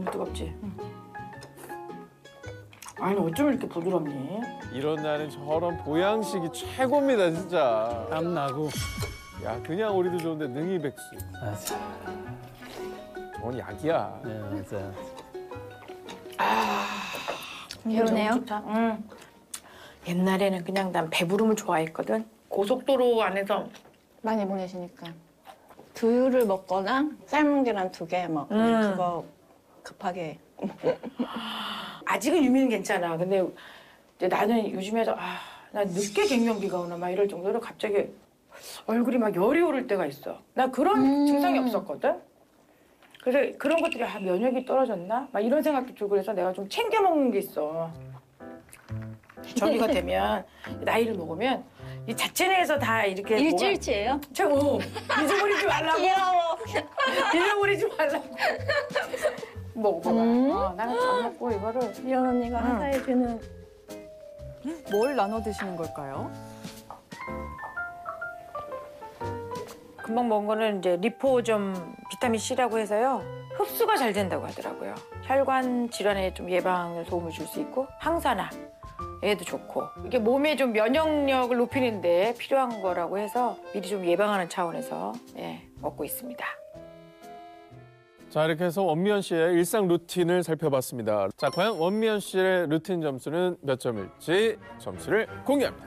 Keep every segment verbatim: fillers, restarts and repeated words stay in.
뜨겁지? 응. 아니 어쩜 이렇게 부드럽니? 이런 날은 저런 보양식이 최고입니다, 진짜. 땀 나고. 야, 그냥 오리도 좋은데 능이백수. 맞아. 저건 약이야. 네, 맞아. 아, 개운해요? 좋다. 응. 옛날에는 그냥 난 배부름을 좋아했거든. 고속도로 안에서 많이 보내시니까. 두유를 먹거나 삶은 계란 두 개 먹고 음. 그거 급하게. 아직은 유미는 괜찮아. 근데 이제 나는 요즘에도 아, 나 늦게 갱년기가 오나 막 이럴 정도로 갑자기 얼굴이 막 열이 오를 때가 있어. 나 그런 음. 증상이 없었거든. 그래서 그런 것들이 아, 면역이 떨어졌나? 막 이런 생각도 들고 그래서 내가 좀 챙겨 먹는 게 있어. 저기가 되면 나이를 먹으면 이 자체 내에서 다 이렇게 일주일치예요? 최고 잊어버리지 말라고. 귀여워. 잊어버리지 말라고. 먹어봐봐. 음. 어, 나는 잘 먹고 이거를 이현 언니가 응. 하사해주는. 뭘 나눠 드시는 걸까요? 금방 먹은 거는 이제 리포좀 비타민 C라고 해서요. 흡수가 잘 된다고 하더라고요. 혈관 질환에 좀 예방에 도움을 줄 수 있고 항산화 에도 좋고 이게 몸에 좀 면역력을 높이는 데 필요한 거라고 해서 미리 좀 예방하는 차원에서 예, 먹고 있습니다. 자, 이렇게 해서 원미연 씨의 일상 루틴을 살펴봤습니다. 자, 과연 원미연 씨의 루틴 점수는 몇 점일지 점수를 공개합니다.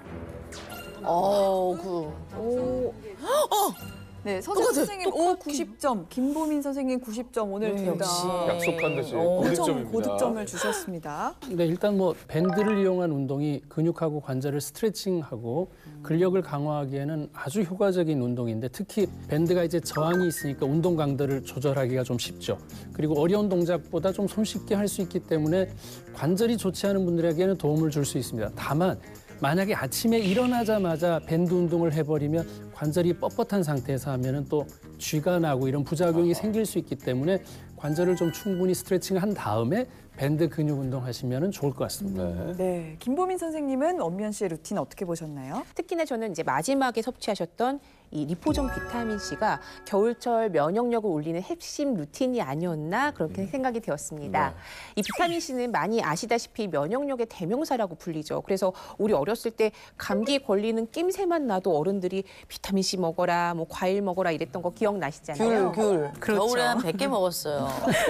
어, 그. 오. 어! 네, 서재 선생님 오 구십 점, 김보민 선생님 구십 점 오늘 둘 다. 역시. 약속한 듯이 오 점 고득점입니다. 고득점을 주셨습니다. 네, 일단 뭐 밴드를 이용한 운동이 근육하고 관절을 스트레칭하고 근력을 강화하기에는 아주 효과적인 운동인데 특히 밴드가 이제 저항이 있으니까 운동 강도를 조절하기가 좀 쉽죠. 그리고 어려운 동작보다 좀 손쉽게 할 수 있기 때문에 관절이 좋지 않은 분들에게는 도움을 줄 수 있습니다. 다만 만약에 아침에 일어나자마자 밴드 운동을 해버리면 관절이 뻣뻣한 상태에서 하면은 또 쥐가 나고 이런 부작용이 생길 수 있기 때문에 관절을 좀 충분히 스트레칭한 다음에 밴드 근육 운동 하시면은 좋을 것 같습니다. 네. 네, 김보민 선생님은 원미연 씨의 루틴 어떻게 보셨나요? 특히나 저는 이제 마지막에 섭취하셨던 이 리포존 비타민 C가 겨울철 면역력을 올리는 핵심 루틴이 아니었나 그렇게 생각이 되었습니다. 네. 이 비타민 C는 많이 아시다시피 면역력의 대명사라고 불리죠. 그래서 우리 어렸을 때 감기에 걸리는 낌새만 나도 어른들이 비타민 C 먹어라, 뭐 과일 먹어라 이랬던 거 기억나시잖아요. 귤, 귤. 그렇죠. 겨울에 한 백 개 먹었어요.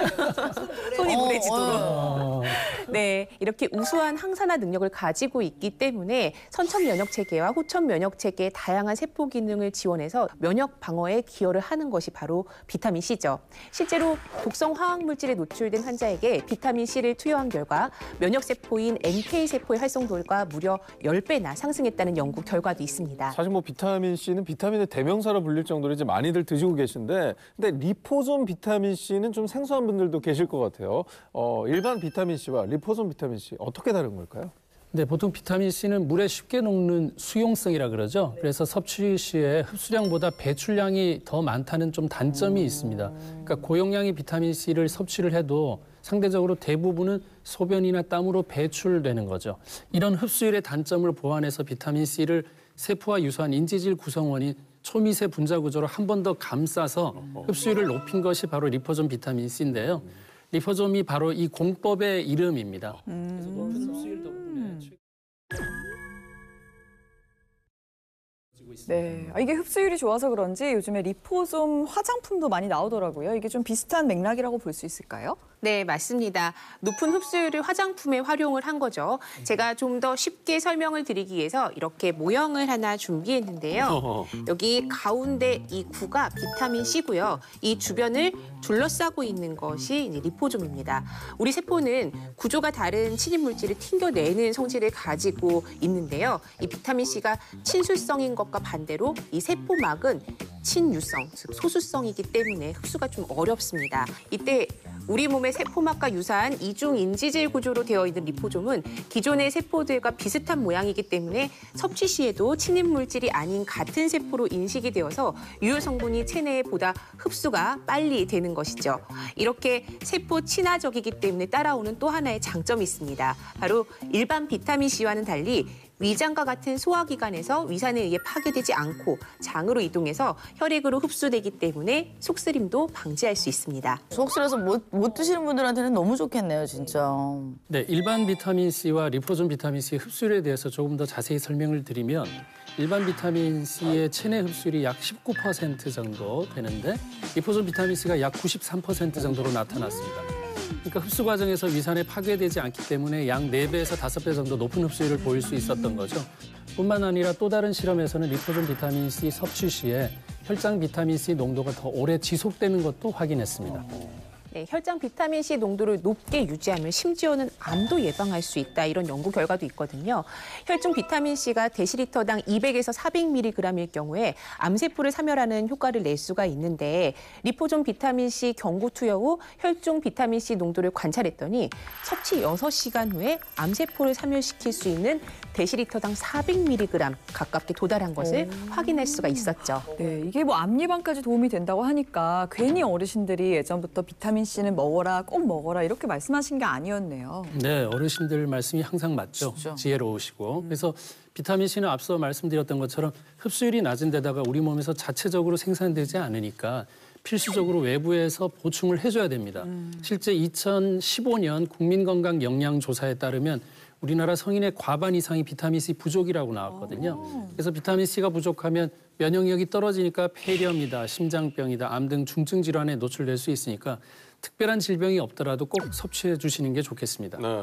손이 어, 무해지도록. 어. 네, 이렇게 우수한 항산화 능력을 가지고 있기 때문에 선천 면역 체계와 후천 면역 체계의 다양한 세포 기능을 지원해서 면역 방어에 기여를 하는 것이 바로 비타민 C죠. 실제로 독성 화학 물질에 노출된 환자에게 비타민 C를 투여한 결과 면역 세포인 엔케이 세포의 활성도가 무려 십 배나 상승했다는 연구 결과도 있습니다. 사실 뭐 비타민 C는 비타민의 대명사로 불릴 정도로 이제 많이들 드시고 계신데 근데 리포존 비타민 C는 좀 생소한 분들도 계실 것 같아요. 어, 일반 비타민 C와 리포존 비타민 C 어떻게 다른 걸까요? 네, 보통 비타민 C는 물에 쉽게 녹는 수용성이라 그러죠. 그래서 섭취 시에 흡수량보다 배출량이 더 많다는 좀 단점이 음. 있습니다. 그러니까 고용량의 비타민 C를 섭취를 해도 상대적으로 대부분은 소변이나 땀으로 배출되는 거죠. 이런 흡수율의 단점을 보완해서 비타민 C를 세포와 유사한 인지질 구성원인 초미세 분자 구조로 한 번 더 감싸서 흡수율을 높인 것이 바로 리포존 비타민 C인데요. 리포존이 바로 이 공법의 이름입니다. 음. 그래서 흡수율 덕분에 네, 아, 이게 흡수율이 좋아서 그런지 요즘에 리포솜 화장품도 많이 나오더라고요. 이게 좀 비슷한 맥락이라고 볼 수 있을까요? 네, 맞습니다. 높은 흡수율을 화장품에 활용을 한 거죠. 제가 좀 더 쉽게 설명을 드리기 위해서 이렇게 모형을 하나 준비했는데요. 여기 가운데 이 구가 비타민 C고요. 이 주변을 둘러싸고 있는 것이 이제 리포솜입니다. 우리 세포는 구조가 다른 침입 물질을 튕겨내는 성질을 가지고 있는데요. 이 비타민 C가 친수성인 것과 반대로 이 세포막은 친유성, 즉 소수성이기 때문에 흡수가 좀 어렵습니다. 이때 우리 몸의 세포막과 유사한 이중 인지질 구조로 되어 있는 리포솜은 기존의 세포들과 비슷한 모양이기 때문에 섭취 시에도 침입 물질이 아닌 같은 세포로 인식이 되어서 유효 성분이 체내에 보다 흡수가 빨리 되는 것이죠. 이렇게 세포 친화적이기 때문에 따라오는 또 하나의 장점이 있습니다. 바로 일반 비타민 C와는 달리 위장과 같은 소화기관에서 위산에 의해 파괴되지 않고 장으로 이동해서 혈액으로 흡수되기 때문에 속쓰림도 방지할 수 있습니다. 속쓰려서 못, 못 드시는 분들한테는 너무 좋겠네요, 진짜. 네, 일반 비타민 C와 리포존 비타민 C의 흡수율에 대해서 조금 더 자세히 설명을 드리면 일반 비타민 C의 체내 흡수율이 약 십구 퍼센트 정도 되는데 리포존 비타민 C가 약 구십삼 퍼센트 정도로 나타났습니다. 그러니까 흡수 과정에서 위산에 파괴되지 않기 때문에 약 네 배에서 다섯 배 정도 높은 흡수율을 보일 수 있었던 거죠. 뿐만 아니라 또 다른 실험에서는 리포존 비타민 C 섭취 시에 혈장 비타민 C 농도가 더 오래 지속되는 것도 확인했습니다. 네, 혈장 비타민 C 농도를 높게 유지하면 심지어는 암도 예방할 수 있다. 이런 연구 결과도 있거든요. 혈중 비타민 C가 데시리터당 이백에서 사백 밀리그램일 경우에 암세포를 사멸하는 효과를 낼 수가 있는데 리포존 비타민 C 경구 투여 후 혈중 비타민 C 농도를 관찰했더니 섭취 여섯 시간 후에 암세포를 사멸시킬 수 있는 데시리터당 사백 밀리그램 가깝게 도달한 것을 오. 확인할 수가 있었죠. 네, 이게 뭐 암 예방까지 도움이 된다고 하니까 괜히 어르신들이 예전부터 비타민 C는 먹어라, 꼭 먹어라 이렇게 말씀하신 게 아니었네요. 네, 어르신들 말씀이 항상 맞죠. 진짜. 지혜로우시고. 음. 그래서 비타민 C는 앞서 말씀드렸던 것처럼 흡수율이 낮은 데다가 우리 몸에서 자체적으로 생산되지 않으니까 필수적으로 외부에서 보충을 해줘야 됩니다. 음. 실제 이천십오 년 국민건강영양조사에 따르면 우리나라 성인의 과반 이상이 비타민 C 부족이라고 나왔거든요. 오. 그래서 비타민 C가 부족하면 면역력이 떨어지니까 폐렴이다, 심장병이다, 암 등 중증 질환에 노출될 수 있으니까 특별한 질병이 없더라도 꼭 섭취해 주시는 게 좋겠습니다. 네.